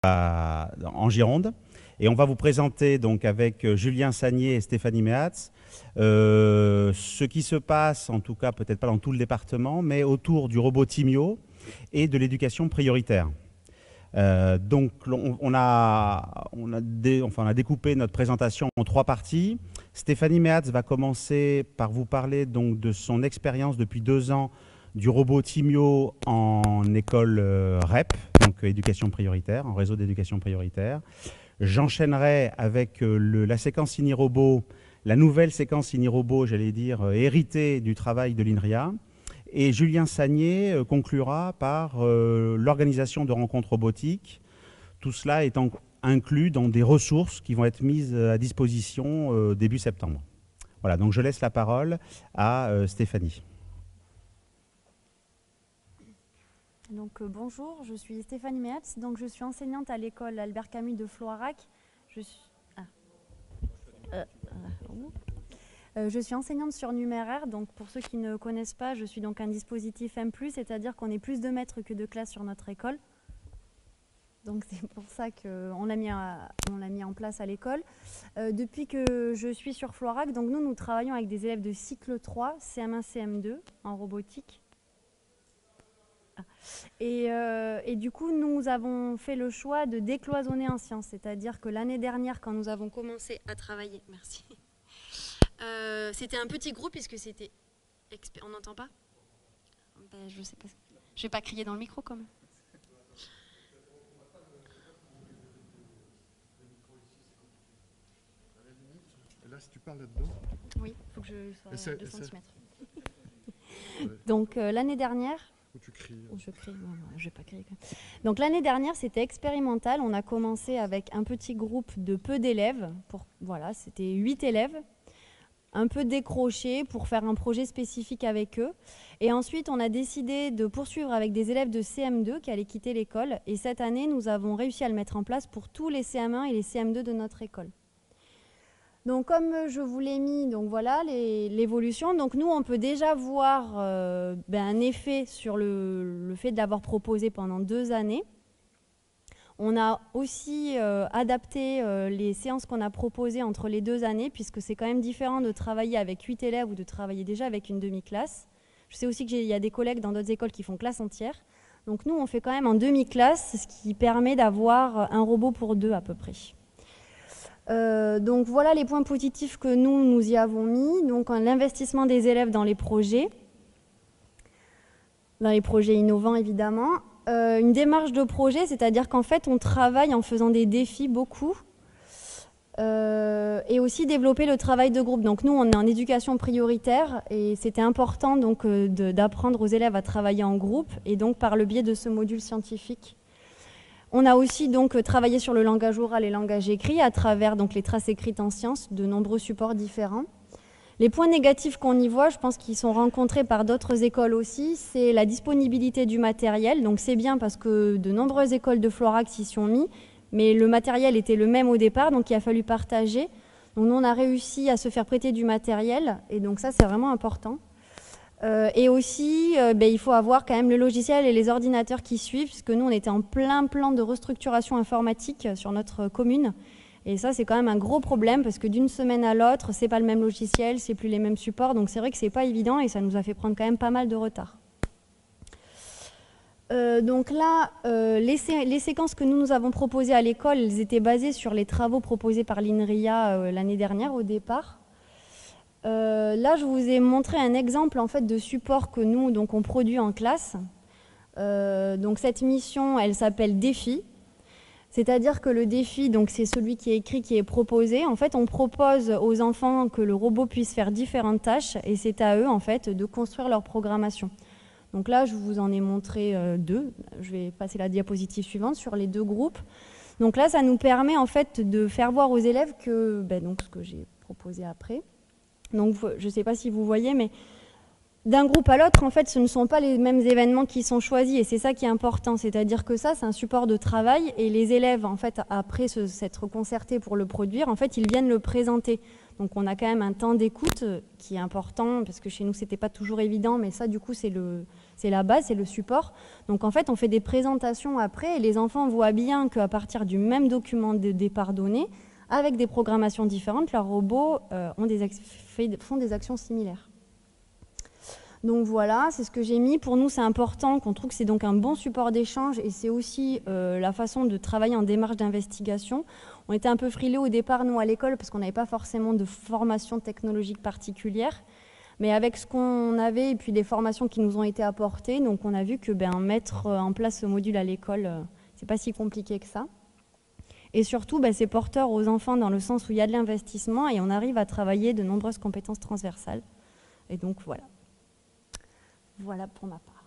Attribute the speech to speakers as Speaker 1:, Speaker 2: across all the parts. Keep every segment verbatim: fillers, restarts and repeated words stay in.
Speaker 1: à, en Gironde. Et on va vous présenter donc avec Julien Sagnier et Stéphanie Méatz euh, ce qui se passe, en tout cas peut-être pas dans tout le département, mais autour du robot Timio et de l'éducation prioritaire. Euh, donc on, on, a, on, a dé, enfin, on a découpé notre présentation en trois parties. Stéphanie Méatz va commencer par vous parler donc de son expérience depuis deux ans du robot Timio en école euh, R E P, donc euh, éducation prioritaire, en réseau d'éducation prioritaire. J'enchaînerai avec euh, le, la séquence INI-Robot, la nouvelle séquence INI-Robot, j'allais dire, euh, héritée du travail de l'INRIA. Et Julien Sagnier euh, conclura par euh, l'organisation de rencontres robotiques, tout cela étant inclus dans des ressources qui vont être mises à disposition euh, début septembre. Voilà, donc je laisse la parole à euh, Stéphanie.
Speaker 2: Donc, euh, bonjour, je suis Stéphanie Méatz, donc je suis enseignante à l'école Albert Camus de Floirac. Je suis, ah. euh, euh, je suis enseignante sur numéraire, donc pour ceux qui ne connaissent pas, je suis donc un dispositif M plus, c'est-à-dire qu'on est plus de maîtres que de classes sur notre école. Donc c'est pour ça qu'on l'a mis, mis en place à l'école. Euh, depuis que je suis sur Floirac, donc nous, nous travaillons avec des élèves de cycle trois, C M un, C M deux, en robotique. Et, euh, et du coup, nous avons fait le choix de décloisonner en sciences, c'est-à-dire que l'année dernière, quand nous avons commencé à travailler, merci, euh, c'était un petit groupe puisque c'était... On n'entend pas? Ben, je sais pas. Je vais pas crier dans le micro quand même.
Speaker 3: Et là, si tu parles là-dedans?
Speaker 2: Oui, il faut que je sois à deux centimètres. Donc, euh, l'année dernière...
Speaker 3: Ou tu cries.
Speaker 2: Ou je crie, non, non, je vais pas crier. Donc l'année dernière, c'était expérimental. On a commencé avec un petit groupe de peu d'élèves. Pour, voilà, c'était huit élèves, un peu décrochés pour faire un projet spécifique avec eux. Et ensuite, on a décidé de poursuivre avec des élèves de C M deux qui allaient quitter l'école. Et cette année, nous avons réussi à le mettre en place pour tous les C M un et les C M deux de notre école. Donc, comme je vous l'ai mis, donc voilà l'évolution. Donc, nous, on peut déjà voir euh, ben, un effet sur le, le fait de l'avoir proposé pendant deux années. On a aussi euh, adapté euh, les séances qu'on a proposées entre les deux années, puisque c'est quand même différent de travailler avec huit élèves ou de travailler déjà avec une demi-classe. Je sais aussi qu'il y a des collègues dans d'autres écoles qui font classe entière. Donc, nous, on fait quand même en demi-classe, ce qui permet d'avoir un robot pour deux à peu près. Euh, donc voilà les points positifs que nous, nous y avons mis. Donc l'investissement des élèves dans les projets, dans les projets innovants évidemment. Euh, une démarche de projet, c'est-à-dire qu'en fait on travaille en faisant des défis beaucoup. Euh, et aussi développer le travail de groupe. Donc nous on est en éducation prioritaire et c'était important donc euh, d'apprendre aux élèves à travailler en groupe et donc par le biais de ce module scientifique. On a aussi donc travaillé sur le langage oral et le langage écrit à travers donc les traces écrites en sciences, de nombreux supports différents. Les points négatifs qu'on y voit, je pense qu'ils sont rencontrés par d'autres écoles aussi, c'est la disponibilité du matériel. Donc c'est bien parce que de nombreuses écoles de Floirac s'y sont mis, mais le matériel était le même au départ, donc il a fallu partager. Donc nous, on a réussi à se faire prêter du matériel, et donc ça, c'est vraiment important. Euh, et aussi, euh, ben, il faut avoir quand même le logiciel et les ordinateurs qui suivent, puisque nous, on était en plein plan de restructuration informatique sur notre commune. Et ça, c'est quand même un gros problème, parce que d'une semaine à l'autre, c'est pas le même logiciel, c'est plus les mêmes supports. Donc c'est vrai que c'est pas évident, et ça nous a fait prendre quand même pas mal de retard. Euh, donc là, euh, les, sé les séquences que nous, nous avons proposées à l'école, elles étaient basées sur les travaux proposés par l'INRIA euh, l'année dernière, au départ. Euh, là, je vous ai montré un exemple en fait de support que nous donc on produit en classe. Euh, donc cette mission, elle s'appelle défi. C'est-à-dire que le défi, donc c'est celui qui est écrit, qui est proposé. En fait, on propose aux enfants que le robot puisse faire différentes tâches, et c'est à eux en fait de construire leur programmation. Donc là, je vous en ai montré euh, deux. Je vais passer la diapositive suivante sur les deux groupes. Donc là, ça nous permet en fait de faire voir aux élèves que, ben, donc ce que j'ai proposé après. Donc, je ne sais pas si vous voyez, mais d'un groupe à l'autre, en fait, ce ne sont pas les mêmes événements qui sont choisis, et c'est ça qui est important. C'est-à-dire que ça, c'est un support de travail, et les élèves, en fait, après s'être concertés pour le produire, en fait, ils viennent le présenter. Donc, on a quand même un temps d'écoute qui est important, parce que chez nous, ce n'était pas toujours évident, mais ça, du coup, c'est le, c'est la base, c'est le support. Donc en fait, on fait des présentations après et les enfants voient bien qu'à partir du même document de départ donné, avec des programmations différentes, leurs robots euh, ont des fait, font des actions similaires. Donc voilà, c'est ce que j'ai mis. Pour nous, c'est important qu'on trouve que c'est donc un bon support d'échange et c'est aussi euh, la façon de travailler en démarche d'investigation. On était un peu frileux au départ, nous, à l'école, parce qu'on n'avait pas forcément de formation technologique particulière. Mais avec ce qu'on avait et puis les formations qui nous ont été apportées, donc on a vu que ben, mettre en place ce module à l'école, euh, c'est pas si compliqué que ça. Et surtout, ben, c'est porteur aux enfants dans le sens où il y a de l'investissement et on arrive à travailler de nombreuses compétences transversales. Et donc voilà. Voilà pour ma part.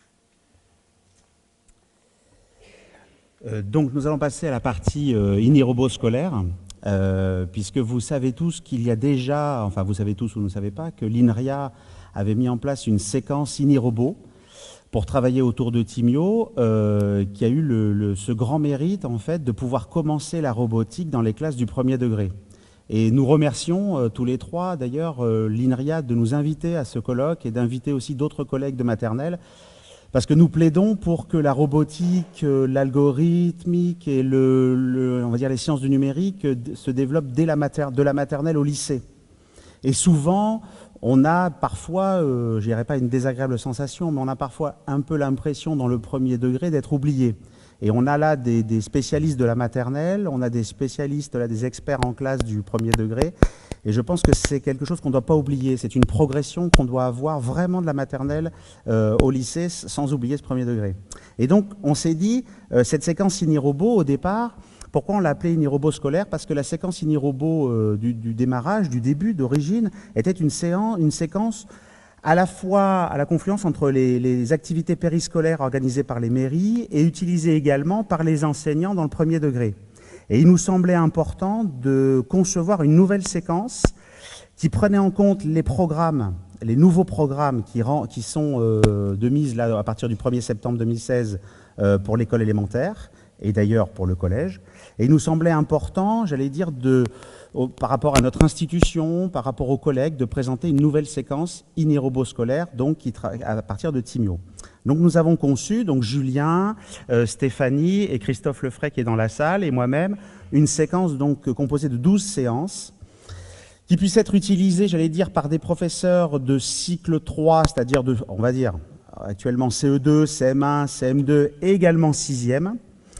Speaker 1: Euh, donc nous allons passer à la partie euh, INIROBO scolaire, euh, puisque vous savez tous qu'il y a déjà, enfin vous savez tous ou vous ne savez pas, que l'INRIA avait mis en place une séquence INIROBO pour travailler autour de Timio, euh, qui a eu le, le, ce grand mérite en fait de pouvoir commencer la robotique dans les classes du premier degré. Et nous remercions euh, tous les trois, d'ailleurs, euh, l'INRIA de nous inviter à ce colloque et d'inviter aussi d'autres collègues de maternelle, parce que nous plaidons pour que la robotique, euh, l'algorithmique et le, le, on va dire les sciences du numérique euh, se développent dès la mater de la maternelle au lycée. Et souvent, on a parfois, euh, je dirais pas une désagréable sensation, mais on a parfois un peu l'impression dans le premier degré d'être oublié. Et on a là des, des spécialistes de la maternelle, on a des spécialistes, là, des experts en classe du premier degré. Et je pense que c'est quelque chose qu'on ne doit pas oublier. C'est une progression qu'on doit avoir vraiment de la maternelle euh, au lycée, sans oublier ce premier degré. Et donc, on s'est dit, euh, cette séquence INIROBO, au départ, pourquoi on l'a appelée INIROBO scolaire? Parce que la séquence INIROBO euh, du, du démarrage, du début, d'origine, était une, séance, une séquence à la fois à la confluence entre les, les activités périscolaires organisées par les mairies et utilisées également par les enseignants dans le premier degré. Et il nous semblait important de concevoir une nouvelle séquence qui prenait en compte les programmes, les nouveaux programmes qui, rend, qui sont euh, de mise là, à partir du premier septembre deux mille seize euh, pour l'école élémentaire et d'ailleurs pour le collège. Et il nous semblait important, j'allais dire, de, au, par rapport à notre institution, par rapport aux collègues, de présenter une nouvelle séquence INIROBO scolaire, donc qui à partir de Timio. Donc nous avons conçu, donc Julien, euh, Stéphanie et Christophe Lefray qui est dans la salle et moi-même, une séquence donc composée de douze séances qui puisse être utilisée, j'allais dire, par des professeurs de cycle trois, c'est-à-dire de, on va dire, actuellement C E deux, C M un, C M deux et également sixième.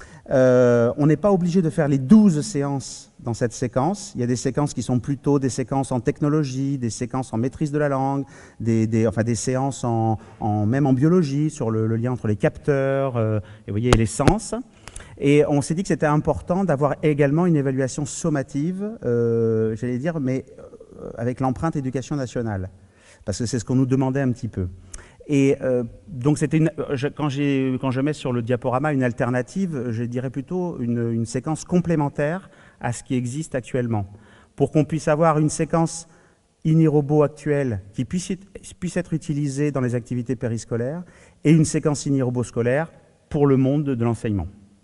Speaker 1: Euh, on n'est pas obligé de faire les douze séances dans cette séquence. Il y a des séquences qui sont plutôt des séquences en technologie, des séquences en maîtrise de la langue, des, des, enfin des séances en, en, même en biologie, sur le, le lien entre les capteurs euh, et, vous voyez, et les sens. Et on s'est dit que c'était important d'avoir également une évaluation sommative, euh, j'allais dire, mais euh, avec l'empreinte éducation nationale, parce que c'est ce qu'on nous demandait un petit peu. Et euh, donc, c'était une, je, quand, quand je mets sur le diaporama une alternative, je dirais plutôt une, une séquence complémentaire à ce qui existe actuellement, pour qu'on puisse avoir une séquence INIROBO actuelle qui puisse, puisse être utilisée dans les activités périscolaires et une séquence INIROBO scolaire pour le monde de l'enseignement.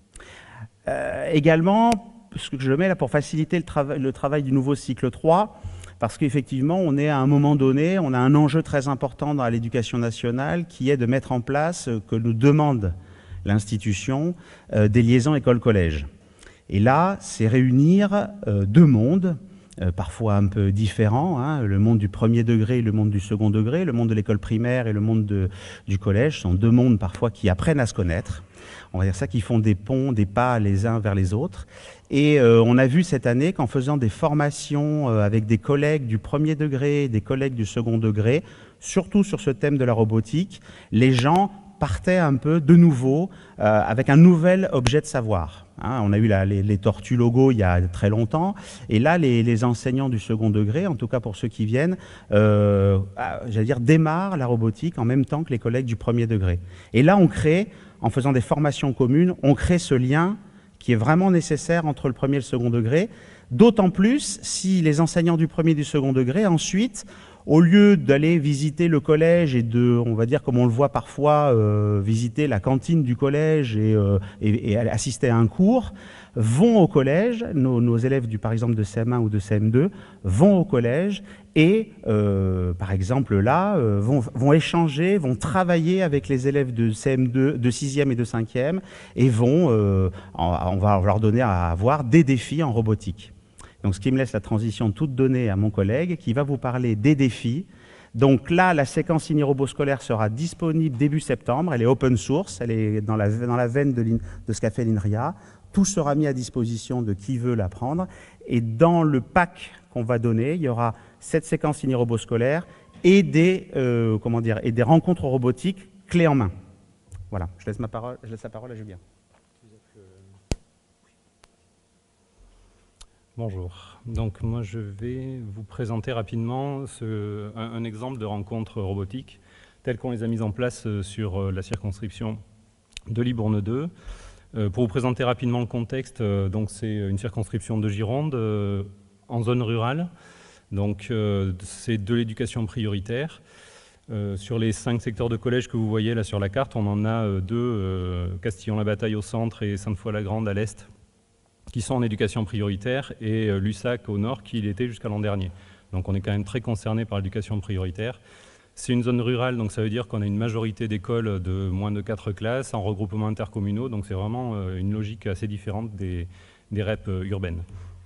Speaker 1: Euh, également, ce que je mets là pour faciliter le, trava le travail du nouveau cycle trois, parce qu'effectivement, on est à un moment donné, on a un enjeu très important dans l'éducation nationale qui est de mettre en place, euh, que nous demande l'institution, euh, des liaisons école-collège. Et là, c'est réunir euh, deux mondes, euh, parfois un peu différents, hein, le monde du premier degré et le monde du second degré, le monde de l'école primaire et le monde de, du collège sont deux mondes parfois qui apprennent à se connaître. On va dire ça, qui font des ponts, des pas les uns vers les autres. Et euh, on a vu cette année qu'en faisant des formations euh, avec des collègues du premier degré, des collègues du second degré, surtout sur ce thème de la robotique, les gens partaient un peu de nouveau euh, avec un nouvel objet de savoir. Hein, on a eu la, les, les tortues logo il y a très longtemps, et là les, les enseignants du second degré, en tout cas pour ceux qui viennent, euh, j'allais dire démarrent la robotique en même temps que les collègues du premier degré. Et là on crée, en faisant des formations communes, on crée ce lien qui est vraiment nécessaire entre le premier et le second degré, d'autant plus si les enseignants du premier et du second degré ensuite au lieu d'aller visiter le collège et de, on va dire comme on le voit parfois, euh, visiter la cantine du collège et, euh, et, et assister à un cours, vont au collège, nos, nos élèves du, par exemple de C M un ou de C M deux vont au collège et, euh, par exemple là, euh, vont, vont échanger, vont travailler avec les élèves de C M deux, de sixième et de cinquième et vont, euh, on va leur donner à avoir des défis en robotique. Donc, ce qui me laisse la transition toute donnée à mon collègue qui va vous parler des défis. Donc là, la séquence INI-Robot scolaire sera disponible début septembre. Elle est open source, elle est dans la, dans la veine de, de ce qu'a fait l'INRIA. Tout sera mis à disposition de qui veut l'apprendre. Et dans le pack qu'on va donner, il y aura cette séquence INI-Robot scolaire et des, euh, comment dire, et des rencontres robotiques clés en main. Voilà, je laisse, ma parole, je laisse la parole à Julien.
Speaker 4: Bonjour, donc moi je vais vous présenter rapidement ce, un, un exemple de rencontre robotique telles qu'on les a mises en place sur la circonscription de Libourne deux. Euh, pour vous présenter rapidement le contexte, euh, donc c'est une circonscription de Gironde euh, en zone rurale, donc euh, c'est de l'éducation prioritaire. Euh, sur les cinq secteurs de collège que vous voyez là sur la carte, on en a euh, deux, euh, Castillon-la-Bataille au centre et Sainte-Foy-la-Grande à l'est, qui sont en éducation prioritaire, et euh, Lussac au nord, qui l'était jusqu'à l'an dernier. Donc on est quand même très concerné par l'éducation prioritaire. C'est une zone rurale, donc ça veut dire qu'on a une majorité d'écoles de moins de quatre classes en regroupement intercommunaux, donc c'est vraiment euh, une logique assez différente des, des R E P euh, urbaines.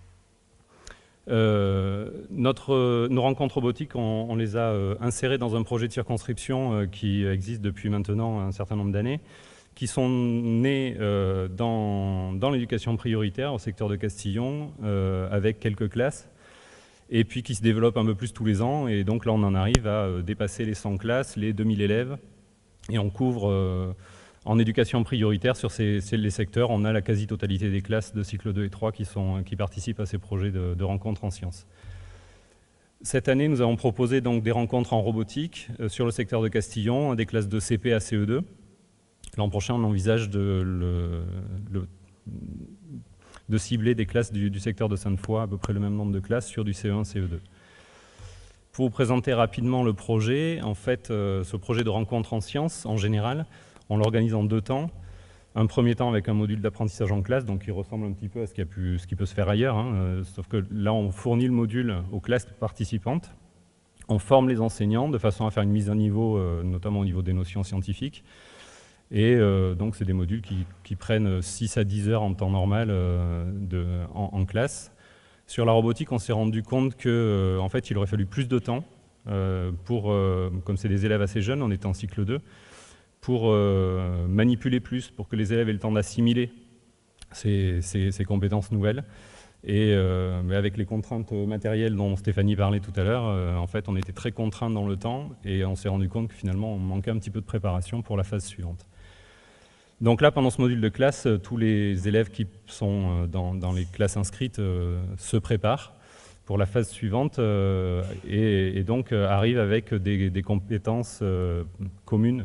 Speaker 4: Euh, notre, euh, nos rencontres robotiques, on, on les a euh, insérées dans un projet de circonscription euh, qui existe depuis maintenant un certain nombre d'années, qui sont nés euh, dans, dans l'éducation prioritaire au secteur de Castillon, euh, avec quelques classes, et puis qui se développent un peu plus tous les ans, et donc là on en arrive à euh, dépasser les cent classes, les deux mille élèves, et on couvre euh, en éducation prioritaire sur ces, ces, les secteurs, on a la quasi-totalité des classes de cycle deux et trois qui, sont, qui participent à ces projets de, de rencontres en sciences. Cette année, nous avons proposé donc des rencontres en robotique euh, sur le secteur de Castillon, des classes de C P à C E deux. L'an prochain, on envisage de, le, le, de cibler des classes du, du secteur de Sainte-Foy, à peu près le même nombre de classes, sur du C E un, C E deux. Pour vous présenter rapidement le projet, en fait, euh, ce projet de rencontre en sciences, en général, on l'organise en deux temps. Un premier temps avec un module d'apprentissage en classe, donc qui ressemble un petit peu à ce qui, a pu, ce qui peut se faire ailleurs, hein, euh, sauf que là, on fournit le module aux classes participantes. On forme les enseignants de façon à faire une mise à niveau, euh, notamment au niveau des notions scientifiques. Et euh, donc, c'est des modules qui, qui prennent six à dix heures en temps normal euh, de, en, en classe. Sur la robotique, on s'est rendu compte qu'en euh, en fait, il aurait fallu plus de temps euh, pour, euh, comme c'est des élèves assez jeunes, on était en cycle deux, pour euh, manipuler plus, pour que les élèves aient le temps d'assimiler ces, ces, ces compétences nouvelles. Et euh, mais avec les contraintes matérielles dont Stéphanie parlait tout à l'heure, euh, en fait, on était très contraints dans le temps et on s'est rendu compte que finalement, on manquait un petit peu de préparation pour la phase suivante. Donc là, pendant ce module de classe, tous les élèves qui sont dans, dans les classes inscrites euh, se préparent pour la phase suivante euh, et, et donc euh, arrivent avec des, des compétences euh, communes.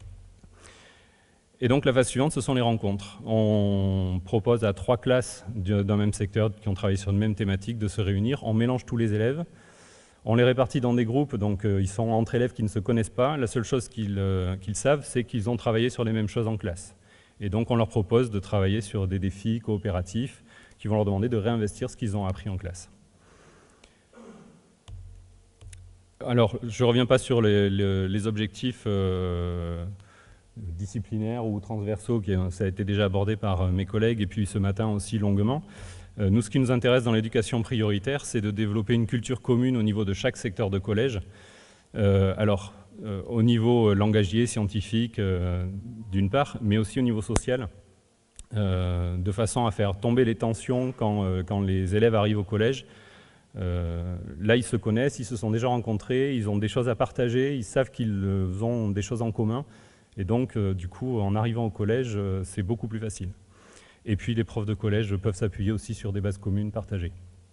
Speaker 4: Et donc la phase suivante, ce sont les rencontres. On propose à trois classes d'un même secteur qui ont travaillé sur une même thématique de se réunir. On mélange tous les élèves. On les répartit dans des groupes, donc euh, ils sont entre élèves qui ne se connaissent pas. La seule chose qu'ils euh, qu'ils savent, c'est qu'ils ont travaillé sur les mêmes choses en classe. Et donc on leur propose de travailler sur des défis coopératifs qui vont leur demander de réinvestir ce qu'ils ont appris en classe. Alors, je ne reviens pas sur les, les, les objectifs euh, disciplinaires ou transversaux, qui ça a été déjà abordé par mes collègues, et puis ce matin aussi longuement. Euh, nous, ce qui nous intéresse dans l'éducation prioritaire, c'est de développer une culture commune au niveau de chaque secteur de collège. Euh, alors, euh, au niveau langagier, scientifique, euh, d'une part, mais aussi au niveau social, euh, de façon à faire tomber les tensions quand, euh, quand les élèves arrivent au collège. Euh, là, ils se connaissent, ils se sont déjà rencontrés, ils ont des choses à partager, ils savent qu'ils ont des choses en commun. Et donc, euh, du coup, en arrivant au collège, euh, c'est beaucoup plus facile. Et puis, les profs de collège peuvent s'appuyer aussi sur des bases communes partagées.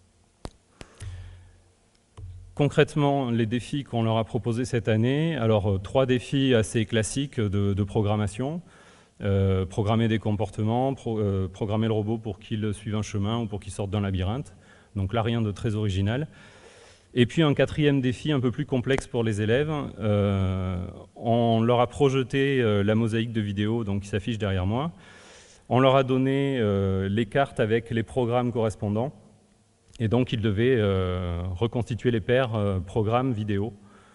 Speaker 4: Concrètement, les défis qu'on leur a proposés cette année, alors euh, trois défis assez classiques de, de programmation. Euh, programmer des comportements, pro, euh, programmer le robot pour qu'il suive un chemin ou pour qu'il sorte d'un labyrinthe. Donc là, rien de très original. Et puis un quatrième défi un peu plus complexe pour les élèves, euh, on leur a projeté euh, la mosaïque de vidéos donc, qui s'affiche derrière moi. On leur a donné euh, les cartes avec les programmes correspondants, et donc ils devaient euh, reconstituer les paires euh, programmes vidéo.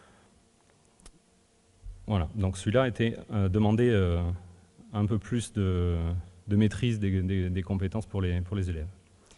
Speaker 4: Voilà, donc celui-là était euh, demandé euh, un peu plus de, de maîtrise des, des, des compétences pour les, pour les élèves.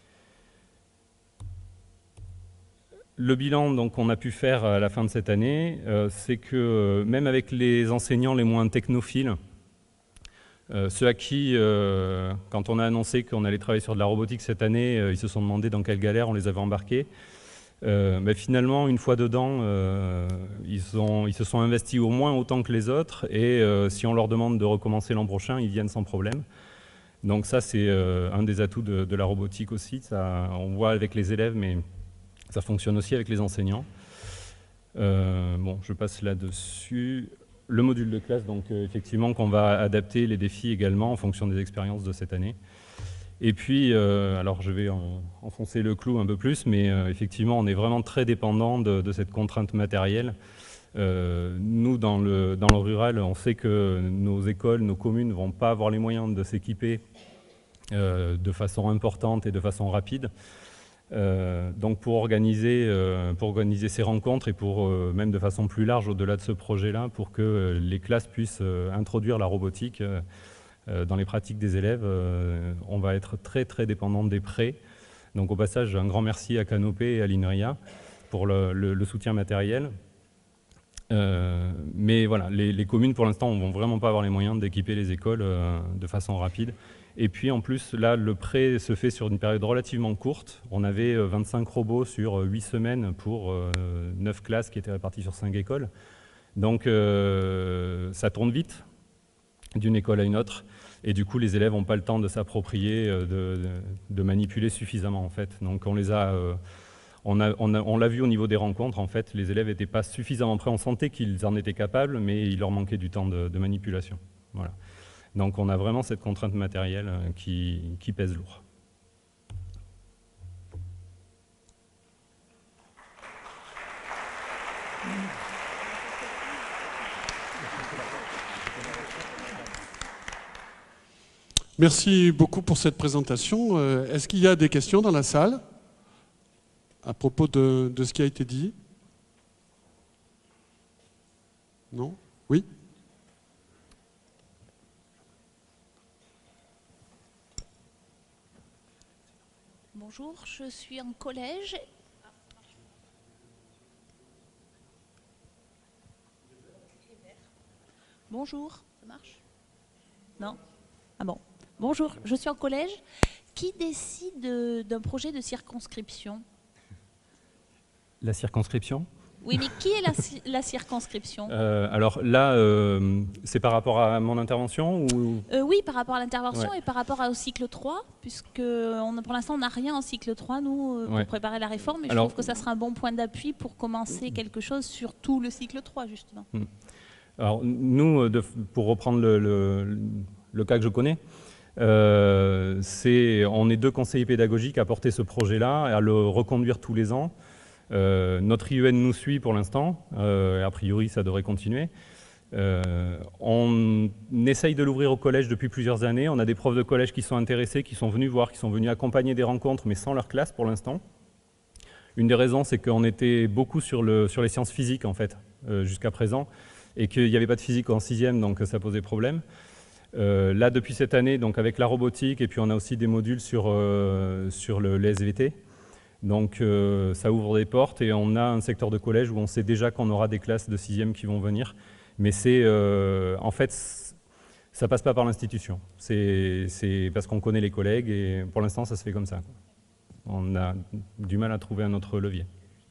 Speaker 4: Le bilan qu'on a pu faire à la fin de cette année, euh, c'est que euh, même avec les enseignants les moins technophiles, euh, ceux à qui, euh, quand on a annoncé qu'on allait travailler sur de la robotique cette année, euh, ils se sont demandé dans quelle galère on les avait embarqués. Euh, mais finalement, une fois dedans, euh, ils, ont, ils se sont investis au moins autant que les autres, et euh, si on leur demande de recommencer l'an prochain, ils viennent sans problème. Donc ça, c'est euh, un des atouts de, de la robotique aussi. Ça, on voit avec les élèves, mais ça fonctionne aussi avec les enseignants. Euh, bon, je passe là-dessus. Le module de classe, donc euh, effectivement, qu'on va adapter les défis également en fonction des expériences de cette année. Et puis, euh, alors je vais en, enfoncer le clou un peu plus, mais euh, effectivement, on est vraiment très dépendant de, de cette contrainte matérielle. Euh, nous, dans le, dans le rural, on sait que nos écoles, nos communes ne vont pas avoir les moyens de s'équiper euh, de façon importante et de façon rapide. Euh, donc pour organiser, euh, pour organiser ces rencontres et pour euh, même de façon plus large au-delà de ce projet-là, pour que euh, les classes puissent euh, introduire la robotique euh, euh, dans les pratiques des élèves, euh, on va être très très dépendant des prêts. Donc au passage, un grand merci à Canopé et à l'INRIA pour le, le, le soutien matériel. Euh, mais voilà, les, les communes pour l'instant ne vont vraiment pas avoir les moyens d'équiper les écoles euh, de façon rapide. Et puis en plus, là, le prêt se fait sur une période relativement courte. On avait vingt-cinq robots sur huit semaines pour euh, neuf classes qui étaient réparties sur cinq écoles. Donc euh, ça tourne vite d'une école à une autre. Et du coup, les élèves n'ont pas le temps de s'approprier, de, de, de manipuler suffisamment en fait. Donc on les a... Euh, On, a, on, a, on l'a vu au niveau des rencontres, en fait, les élèves n'étaient pas suffisamment prêts. On sentait qu'ils en étaient capables, mais il leur manquait du temps de, de manipulation. Voilà. Donc on a vraiment cette contrainte matérielle qui, qui pèse lourd.
Speaker 5: Merci beaucoup pour cette présentation. Euh, est-ce qu'il y a des questions dans la salle à propos de, de ce qui a été dit? Non? Oui?
Speaker 6: Bonjour, je suis en collège. Bonjour, ça marche? Non? Ah bon. Bonjour, je suis en collège. Qui décide d'un projet de circonscription?
Speaker 4: La circonscription?
Speaker 6: Oui, mais qui est la, la circonscription?
Speaker 4: euh, Alors là, euh, c'est par rapport à mon intervention ou...
Speaker 6: euh, Oui, par rapport à l'intervention
Speaker 4: ouais.
Speaker 6: Et par rapport au cycle trois, puisque on, pour l'instant, on n'a rien en cycle trois, nous, pour ouais. préparer la réforme. Et Alors, je trouve que ça sera un bon point d'appui pour commencer quelque chose sur tout le cycle trois, justement.
Speaker 4: Alors nous, de, pour reprendre le, le, le cas que je connais, euh, c'est, on est deux conseillers pédagogiques à porter ce projet-là, à le reconduire tous les ans. Euh, notre I U N nous suit pour l'instant, euh, a priori ça devrait continuer. Euh, on essaye de l'ouvrir au collège depuis plusieurs années, on a des profs de collège qui sont intéressés, qui sont venus voir, qui sont venus accompagner des rencontres, mais sans leur classe pour l'instant. Une des raisons, c'est qu'on était beaucoup sur, le, sur les sciences physiques en fait, euh, jusqu'à présent, et qu'il n'y avait pas de physique en sixième, donc ça posait problème. Euh, là, depuis cette année, donc avec la robotique, et puis on a aussi des modules sur, euh, sur le, les S V T. Donc euh, ça ouvre des portes et on a un secteur de collège où on sait déjà qu'on aura des classes de sixième qui vont venir. Mais c'est, euh, en fait, ça passe pas par l'institution. C'est parce qu'on connaît les collègues et pour l'instant, ça se fait comme ça. On a du mal à trouver un autre levier.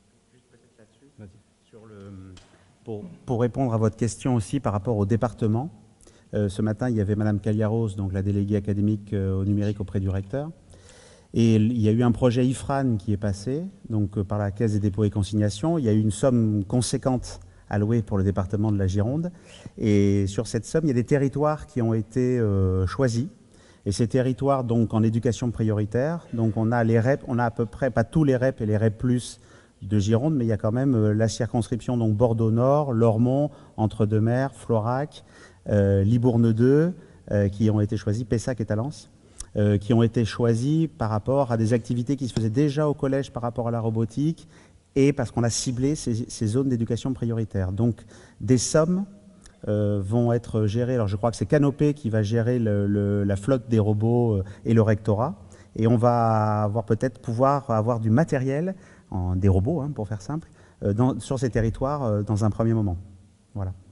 Speaker 1: Sur le, pour, pour répondre à votre question aussi par rapport au département, euh, ce matin, il y avait Madame Caliaros, donc la déléguée académique euh, au numérique auprès du recteur. Et il y a eu un projet I F R A N qui est passé, donc par la Caisse des dépôts et consignations. Il y a eu une somme conséquente allouée pour le département de la Gironde. Et sur cette somme, il y a des territoires qui ont été euh, choisis. Et ces territoires, donc en éducation prioritaire, donc on a les R E P, on a à peu près, pas tous les R E P et les R E P plus de Gironde, mais il y a quand même euh, la circonscription donc Bordeaux-Nord, Lormont, Entre-deux-Mers, Florac, euh, Libourne deux, euh, qui ont été choisis, Pessac et Talence, euh, qui ont été choisis par rapport à des activités qui se faisaient déjà au collège par rapport à la robotique et parce qu'on a ciblé ces, ces zones d'éducation prioritaire. Donc des sommes euh, vont être gérées, alors je crois que c'est Canopé qui va gérer le, le, la flotte des robots et le rectorat, et on va avoir peut-être pouvoir avoir du matériel, en, des robots hein, pour faire simple, euh, dans, sur ces territoires euh, dans un premier moment. Voilà.